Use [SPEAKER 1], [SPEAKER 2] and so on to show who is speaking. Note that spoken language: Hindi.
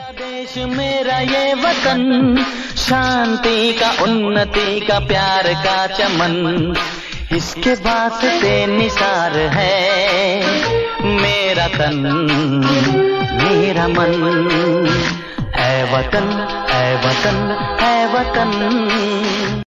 [SPEAKER 1] देश मेरा ये वतन, शांति का उन्नति का प्यार का चमन, इसके वास्ते निसार है मेरा तन मेरा मन। ऐ वतन ऐ वतन ऐ वतन।